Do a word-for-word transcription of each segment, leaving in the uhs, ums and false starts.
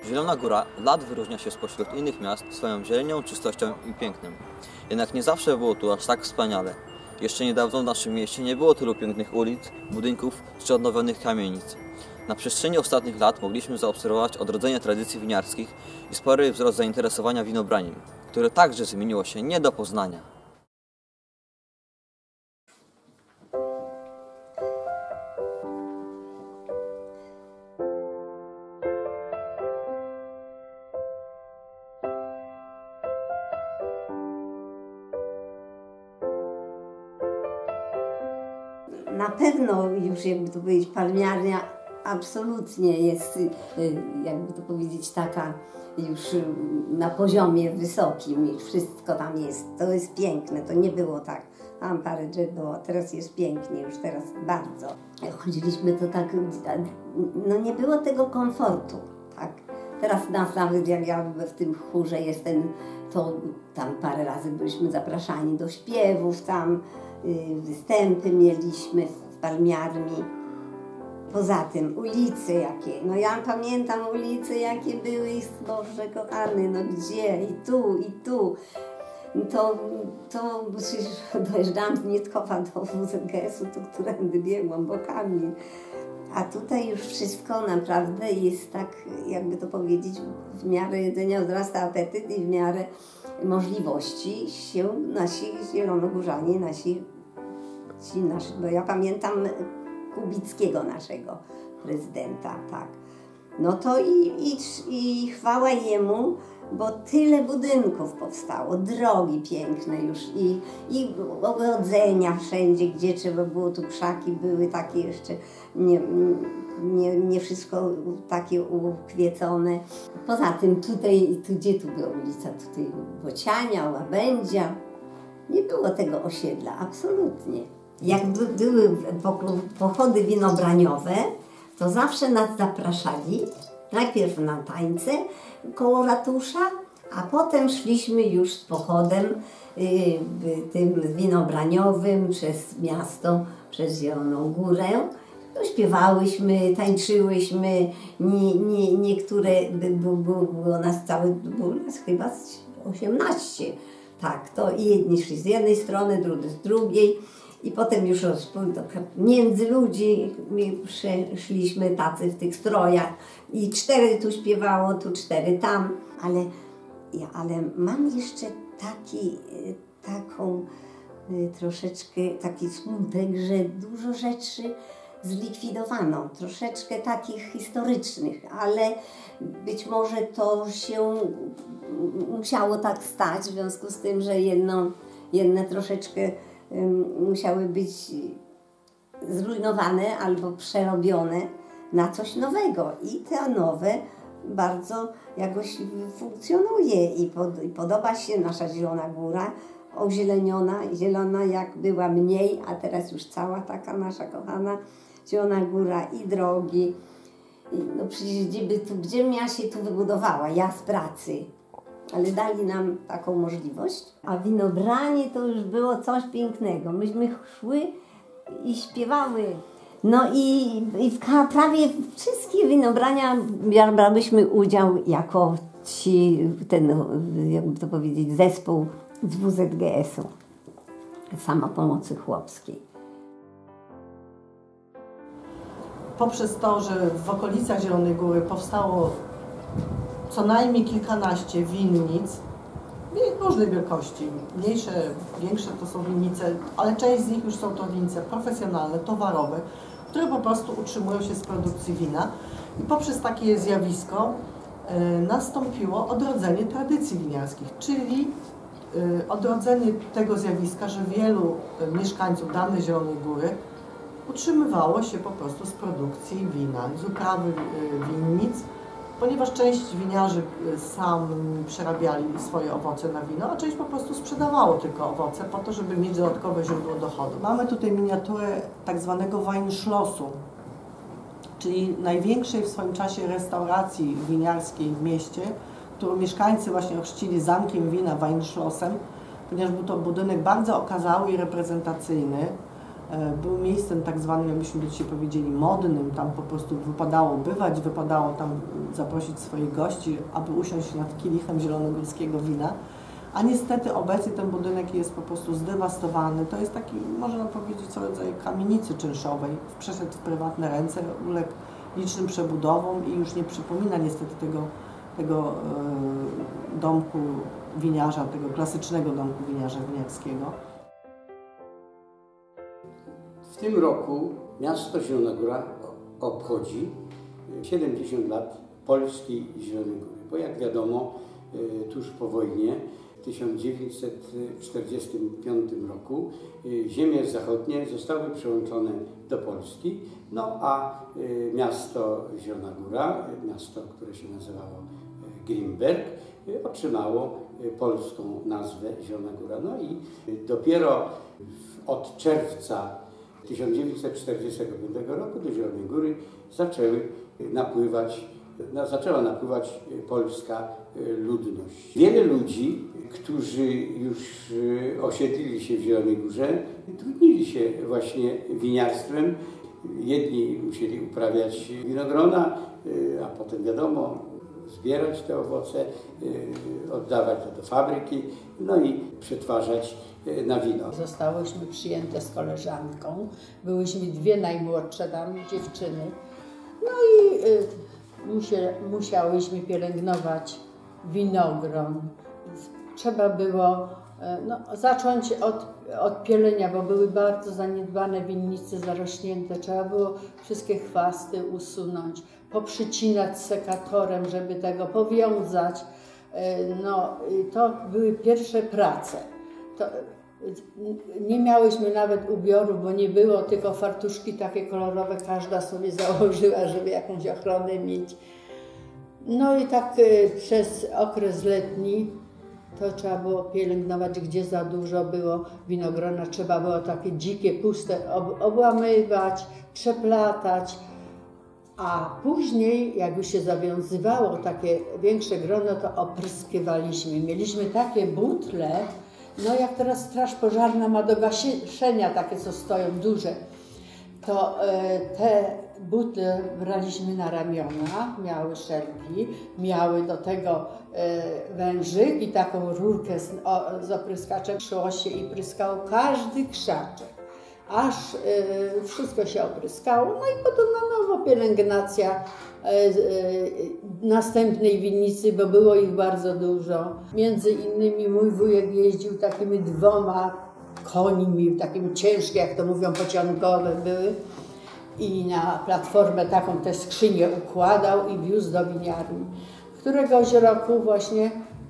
Zielona Góra od lat wyróżnia się spośród innych miast swoją zielenią, czystością i pięknem. Jednak nie zawsze było tu aż tak wspaniale. Jeszcze niedawno w naszym mieście nie było tylu pięknych ulic, budynków czy odnowionych kamienic. Na przestrzeni ostatnich lat mogliśmy zaobserwować odrodzenie tradycji winiarskich i spory wzrost zainteresowania winobraniem, które także zmieniło się nie do poznania. Na pewno już, jakby to powiedzieć, palmiarnia absolutnie jest, jakby to powiedzieć, taka już na poziomie wysokim i wszystko tam jest. To jest piękne, to nie było tak. Tam parę drzew było, teraz jest pięknie, już teraz bardzo. Chodziliśmy to tak, no nie było tego komfortu, tak. Teraz nas nawet, jak ja w tym chórze jestem, to tam parę razy byliśmy zapraszani do śpiewów, tam występy mieliśmy w palmiarni. Poza tym ulice jakie, no ja pamiętam ulice jakie były, Boże kochany, no gdzie, i tu, i tu. To, to dojeżdżałam z Nietkowa do W Z G S-u, to którędy biegłam bokami. A tutaj już wszystko naprawdę jest tak, jakby to powiedzieć, w miarę jedzenia wzrasta apetyt i w miarę możliwości się nasi zielonogórzanie, nasi, ci nasi, bo ja pamiętam Kubickiego, naszego prezydenta, tak. No to i, i, i chwała jemu, bo tyle budynków powstało, drogi piękne już i, i ogrodzenia wszędzie, gdzie trzeba było, tu krzaki były takie jeszcze, nie, nie, nie wszystko takie ukwiecone. Poza tym tutaj, tu, gdzie tu była ulica, tutaj Bociania, Łabędzia, nie było tego osiedla, absolutnie. Jak były pochody winobraniowe, to zawsze nas zapraszali, najpierw na tańce koło ratusza, a potem szliśmy już z pochodem y, tym winobraniowym przez miasto, przez Zieloną Górę. No, śpiewałyśmy, tańczyłyśmy, nie, nie, niektóre, było, było nas całe, było nas chyba osiemnaście, tak, to i jedni szli z jednej strony, drudzy z drugiej. I potem już między ludzi szliśmy tacy w tych strojach i cztery tu śpiewało, tu cztery tam. Ale, ja, ale mam jeszcze taki, taką troszeczkę taki smutek, że dużo rzeczy zlikwidowano, troszeczkę takich historycznych, ale być może to się musiało tak stać w związku z tym, że jedno, jedne troszeczkę musiały być zrujnowane albo przerobione na coś nowego i to nowe bardzo jakoś funkcjonuje i, pod, i podoba się nasza Zielona Góra, ozieleniona, zielona jak była mniej, a teraz już cała taka nasza kochana Zielona Góra i drogi. I no przecież gdzie, tu, gdzie ja się tu wybudowała, ja z pracy. Ale dali nam taką możliwość. A winobranie to już było coś pięknego. Myśmy szły i śpiewały. No i, i w prawie wszystkie winobrania brałyśmy udział jako ci, ten, jakby to powiedzieć, zespół z W Z G S-u, Samopomocy Chłopskiej. Poprzez to, że w okolicach Zielonej Góry powstało co najmniej kilkanaście winnic różnej wielkości, mniejsze, większe to są winnice, ale część z nich już są to winnice profesjonalne, towarowe, które po prostu utrzymują się z produkcji wina i poprzez takie zjawisko y, nastąpiło odrodzenie tradycji winiarskich, czyli y, odrodzenie tego zjawiska, że wielu y, mieszkańców danej Zielonej Góry utrzymywało się po prostu z produkcji wina, z uprawy y, winnic, ponieważ część winiarzy sam przerabiali swoje owoce na wino, a część po prostu sprzedawało tylko owoce po to, żeby mieć dodatkowe źródło dochodu. Mamy tutaj miniaturę tak zwanego Weinschlossu, czyli największej w swoim czasie restauracji winiarskiej w mieście, którą mieszkańcy właśnie ochrzcili zamkiem wina Weinschlossem, ponieważ był to budynek bardzo okazały i reprezentacyjny. Był miejscem tak zwanym, jakbyśmy dzisiaj powiedzieli, modnym. Tam po prostu wypadało bywać, wypadało tam zaprosić swoich gości, aby usiąść nad kielichem zielonogórskiego wina. A niestety obecnie ten budynek jest po prostu zdewastowany. To jest taki, można powiedzieć, co rodzaj kamienicy czynszowej. Przeszedł w prywatne ręce, uległ licznym przebudowom i już nie przypomina niestety tego, tego e, domku winiarza, tego klasycznego domku winiarza winiarskiego. W tym roku miasto Zielona Góra obchodzi siedemdziesiąt lat Polski Zielonej Góry, bo jak wiadomo, tuż po wojnie w tysiąc dziewięćset czterdziestym piątym roku ziemie zachodnie zostały przyłączone do Polski, no a miasto Zielona Góra, miasto, które się nazywało Grimberg, otrzymało polską nazwę Zielona Góra. No i dopiero od czerwca tysiąc dziewięćset czterdziestego piątego roku do Zielonej Góry zaczęły napływać, no, zaczęła napływać polska ludność. Wiele ludzi, którzy już osiedlili się w Zielonej Górze, trudnili się właśnie winiarstwem. Jedni musieli uprawiać winogrona, a potem wiadomo, zbierać te owoce, oddawać to do fabryki, no i przetwarzać na wino. Zostałyśmy przyjęte z koleżanką, byłyśmy dwie najmłodsze tam dziewczyny, no i y, musie, musiałyśmy pielęgnować winogron. Trzeba było y, no, zacząć od, od pielenia, bo były bardzo zaniedbane winnice, zarośnięte. Trzeba było wszystkie chwasty usunąć, poprzycinać sekatorem, żeby tego powiązać. Y, no, y, to były pierwsze prace. To nie miałyśmy nawet ubiorów, bo nie było, tylko fartuszki takie kolorowe każda sobie założyła, żeby jakąś ochronę mieć. No i tak y, przez okres letni to trzeba było pielęgnować, gdzie za dużo było winogrona, trzeba było takie dzikie, puste ob obłamywać, przeplatać. A później, jak już się zawiązywało takie większe grono, to opryskiwaliśmy. Mieliśmy takie butle, no jak teraz straż pożarna ma do gaszenia takie, co stoją duże, to e, te butle braliśmy na ramiona, miały szelki, miały do tego e, wężyk i taką rurkę z, o, z opryskaczem. Szło się i pryskało każdy krzaczek, aż e, wszystko się opryskało, no i potem na nowo pielęgnacja e, e, następnej winnicy, bo było ich bardzo dużo. Między innymi mój wujek jeździł takimi dwoma końmi, takimi ciężkie, jak to mówią, pociągowe były i na platformę taką te skrzynię układał i wiózł do winiarni. Któregoś roku właśnie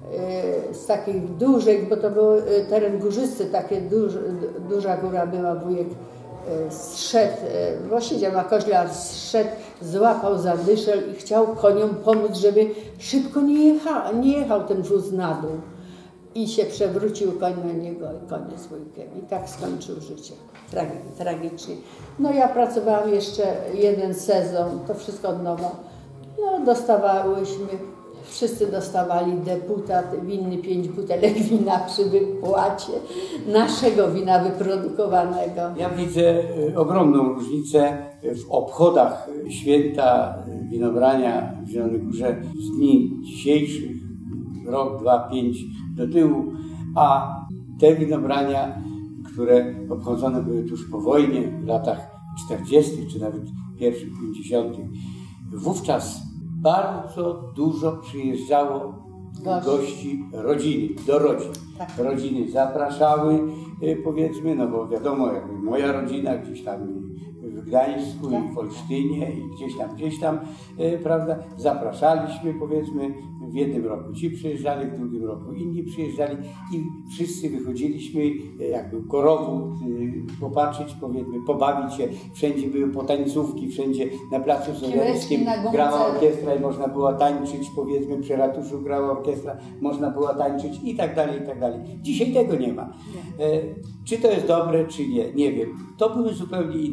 y, z takich dużych, bo to był y, teren górzysty, takie duż, duża góra była, wujek y, zszedł, y, bo siedział na koźle, a zszedł, złapał za dyszel i chciał koniom pomóc, żeby szybko nie jechał, nie jechał ten wóz na dół. I się przewrócił koń na niego i koniec z wujkiem. I tak skończył życie. Tragi tragicznie. No ja pracowałam jeszcze jeden sezon, to wszystko od nowa. No dostawałyśmy, wszyscy dostawali deputat winny, pięć butelek wina przy wypłacie naszego wina wyprodukowanego. Ja widzę ogromną różnicę w obchodach święta winobrania w Zielonej Górze z dni dzisiejszych, rok, dwa, pięć do tyłu, a te winobrania, które obchodzone były tuż po wojnie, w latach czterdziestych czy nawet pierwszych pięćdziesiątych, wówczas bardzo dużo przyjeżdżało gości, gości rodziny, do rodzin. Tak. Rodziny zapraszały, powiedzmy, no bo wiadomo, jakby moja rodzina gdzieś tam w Gdańsku tak. i w Olsztynie i gdzieś tam, gdzieś tam, e, prawda, zapraszaliśmy, powiedzmy, w jednym roku ci przyjeżdżali, w drugim roku inni przyjeżdżali i wszyscy wychodziliśmy, e, jak był korowód, e, popatrzeć, powiedzmy, pobawić się, wszędzie były potańcówki, wszędzie na Placu Sowieckim grała orkiestra i można było tańczyć, powiedzmy, przy ratuszu grała orkiestra, można było tańczyć i tak dalej, i tak dalej. Dzisiaj tego nie ma. E, czy to jest dobre, czy nie, nie wiem. To były zupełnie inne czasy.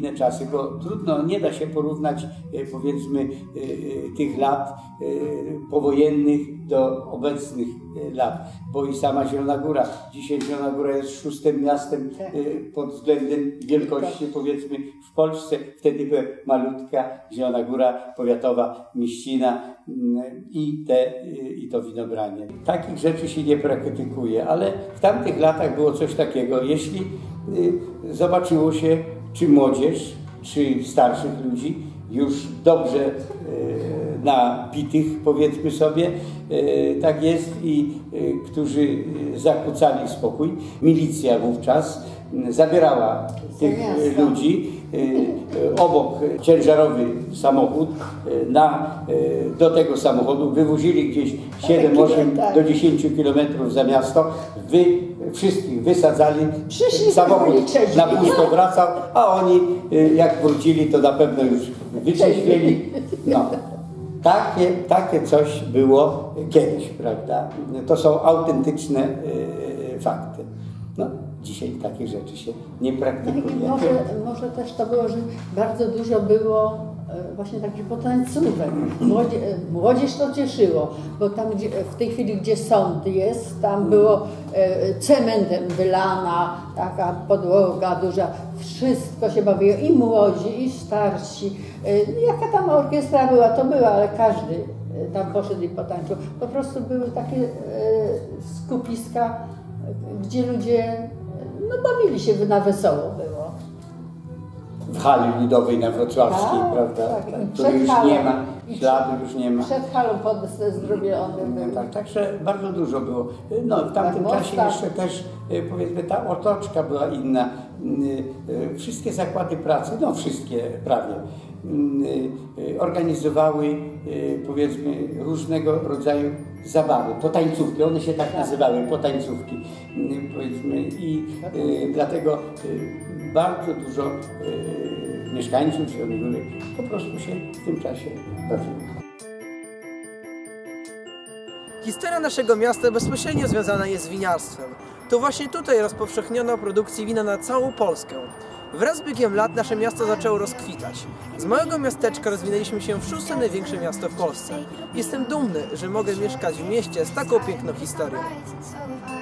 bo trudno, nie da się porównać powiedzmy tych lat powojennych do obecnych lat, bo i sama Zielona Góra, dzisiaj Zielona Góra jest szóstym miastem pod względem wielkości powiedzmy w Polsce, wtedy była malutka Zielona Góra powiatowa, mieścina i, te, i to winobranie. Takich rzeczy się nie praktykuje, ale w tamtych latach było coś takiego, jeśli zobaczyło się, czy młodzież, czy starszych ludzi już dobrze napitych, powiedzmy sobie, tak jest, i którzy zakłócali spokój. Milicja wówczas zabierała tych ludzi, obok ciężarowy samochód, na, do tego samochodu wywozili gdzieś siedem osiem do dziesięciu kilometrów za miasto, wy, wszystkich wysadzali, Przyszli samochód na pusto wracał, a oni jak wrócili, to na pewno już wyczeźwieli. No. Takie, takie coś było kiedyś, prawda? To są autentyczne e, fakty. No, dzisiaj takich rzeczy się nie praktykuje. No i może, może też to było, że bardzo dużo było właśnie takich potańcówek. Młodzież, młodzież to cieszyło, bo tam gdzie, w tej chwili, gdzie sąd jest, tam było cementem wylana taka podłoga duża. Wszystko się bawiło, i młodzi, i starsi. Jaka tam orkiestra była, to była, ale każdy tam poszedł i potańczył. Po prostu były takie skupiska, gdzie ludzie no, bawili się, na wesoło było. W hali ludowej na Wrocławskiej, tak, prawda? Tak, której już halą, nie ma, śladu już nie ma. Przed halą pod zrobionym był. Tak, także bardzo dużo było. No, w tamtym tak, czasie tak. jeszcze też, powiedzmy, ta otoczka była inna. Wszystkie zakłady pracy, no wszystkie prawie, organizowały, powiedzmy, różnego rodzaju zabawy, potańcówki, one się tak nazywały, potańcówki, powiedzmy, i dlatego bardzo dużo mieszkańców Zielonej Góry po prostu się w tym czasie bawiło. Historia naszego miasta bezpośrednio związana jest z winiarstwem. To właśnie tutaj rozpowszechniono produkcję wina na całą Polskę. Wraz z biegiem lat nasze miasto zaczęło rozkwitać. Z małego miasteczka rozwinęliśmy się w szóste największe miasto w Polsce. Jestem dumny, że mogę mieszkać w mieście z taką piękną historią.